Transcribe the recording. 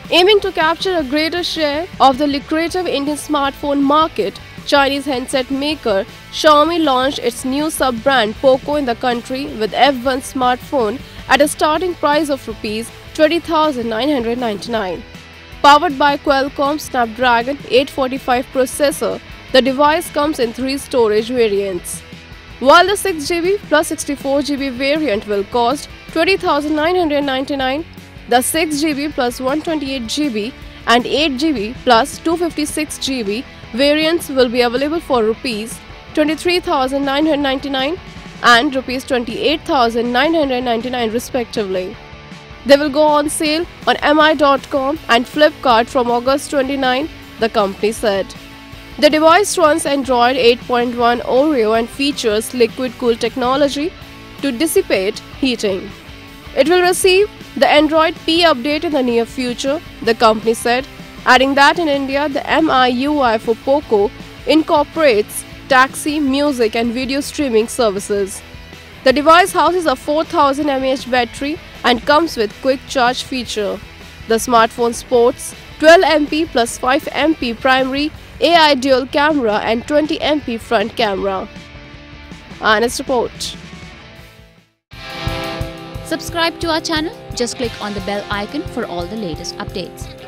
Aiming to capture a greater share of the lucrative Indian smartphone market, Chinese handset maker Xiaomi launched its new sub-brand POCO in the country with F1 smartphone at a starting price of Rs 20,999. Powered by Qualcomm Snapdragon 845 processor, the device comes in 3 storage variants. While the 6GB plus 64GB variant will cost 20,999, the 6GB plus 128GB and 8GB plus 256GB variants will be available for Rs 23,999 and Rs 28,999 respectively. They will go on sale on mi.com and Flipkart from August 29, the company said. The device runs Android 8.1 Oreo and features liquid-cooled technology to dissipate heating. It will receive the Android P update in the near future, the company said, adding that in India, the MIUI for POCO incorporates taxi, music and video streaming services. The device houses a 4000 mAh battery and comes with quick charge feature. The smartphone sports 12MP plus 5MP primary, AI dual camera and 20MP front camera. Honest report. Subscribe to our channel. Just click on the bell icon for all the latest updates.